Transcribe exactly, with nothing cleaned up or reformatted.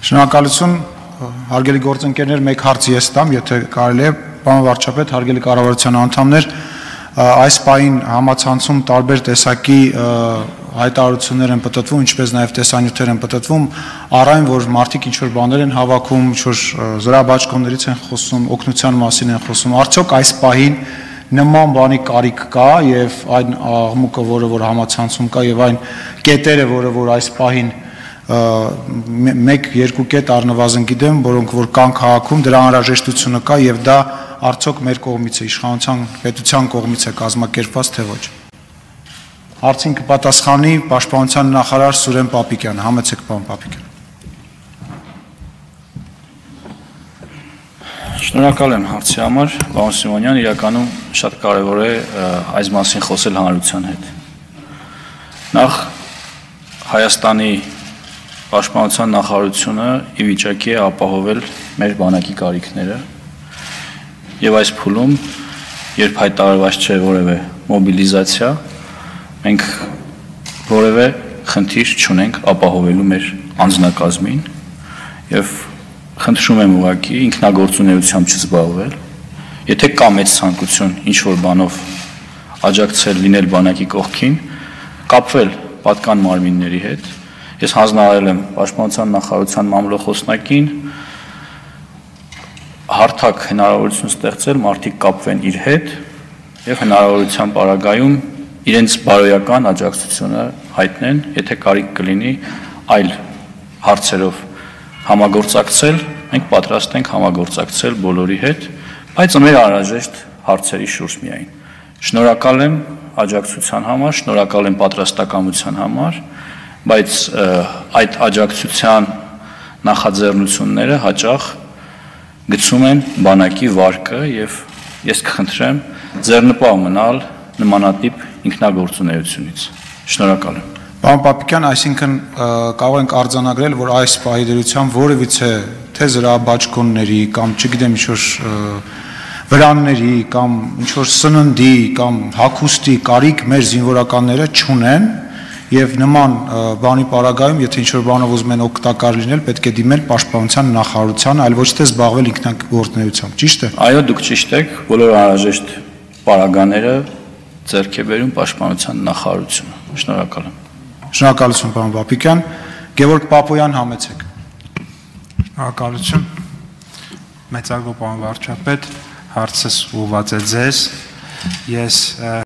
Շնորհակալություն, հարգելի գործընկերներ, մեկ հարց ես տամ, եթե կարելի է, պարոն վարչապետ, հարգելի կառավարության անդամներ, այս պահին համացանցում տարբեր տեսակի հայտարարություններ են պտտվում, ինչպես նաև տեսանյութեր են պտտվում, առայն որ մարդիկ ինչ-որ բաներ են հավաքում, ինչ-որ զրահբաճկոններից են խոսում, օգնության մասին են խոսում, արդյոք այս պահին նման բանի կարիք կա եւ այն աղմուկը, որը որ համացանցում կա եւ այն կետերը, որը որ այս պահին մեկ երկու կետ առնվազն գիտեմ, որոնք որ կան քաղաքում, դրա անհրաժեշտությունը կա եւ դա արդյոք մեր կողմից է, իշխանության պետության կողմից է կազմակերպված թե ոչ։ Հարցին կպատասխանի Պաշտպանության նախարար Սուրեն Պապիկյանը, համեցեք պարոն Պապիկյան։ Շնորհակալ եմ հարցի համար, պարոն Սիմոնյան, իրականում շատ կարևոր է այս մասին խոսել հանրության հետ։ Նախ Հայաստանի Պաշտպանության նախարարությունը ի վիճակի է ապահովել մեր բանակի կարիքները եւ այս փուլում, երբ հայտարարված չէ որևէ մոբիլիզացիա, մենք որևէ խնդիր չունենք ապահովելու մեր անձնակազմին եւ խնդրում եմ ուղղակի ինքնագործունեությամբ չզբաղվել, եթե կա մեծ ցանկություն ինչ-որ բանով աջակցել լինել բանակի կողքին, կապվել պատկան մարմինների հետ, ես հանձնարարել եմ Պաշտպանության նախարարության մամլոխոսնակին հարթակ հնարավորություն ստեղծել մարդիկ կապվեն իր հետ եւ հնարավորության պարագայում իրենց բարոյական աջակցությունը հայտնեն, եթե կարիք կլինի այլ հարցերով համագործակցել, մենք պատրաստ ենք համագործակցել բոլորի հետ, բայց մեր անհրաժեշտ հարցերի շուրջ միայն։ Շնորհակալ եմ աջակցության համար, շնորհակալ եմ պատրաստակամության համար, բայց այդ աջակցության նախաձեռնությունները հաճախ գցում են բանակի վարկը եւ ես կխնդրեմ ձեռնպահ մնալ նմանատիպ ինքնագործունեությունից։ Շնորհակալ եմ։ Պարոն Պապիկյան, այսինքն կարող ենք արձանագրել, որ այս պահի դրությամբ որևիցե թե զրահբաճկոնների կամ չգիտեմ ինչ-որ վրանների կամ ինչ-որ սննդի կամ հագուստի կարիք մեր զինվորականները չունեն եւ նման բանի պարագայում, եթե ինչ-որ բանով ուզում են օգտակար լինել, պետք է դիմել Պաշտպանության նախարարության, այլ ոչ թե զբաղվել ինքնագործունեությամբ, ճիշտ է։ Այո, դուք ճիշտ եք, բոլոր անհրաժեշտ պարագաները ձեռք է բերում Պաշտպանության նախարարությունը։ Շնորհակալ եմ։ Շնորհակալություն, պարոն Պապիկյան։ Գևորգ Պապոյան, համեցեք։ Շնորհակալություն։ Մեծարգո պարոն վարչապետ, հարցս ուղղված է ձեզ։ Ես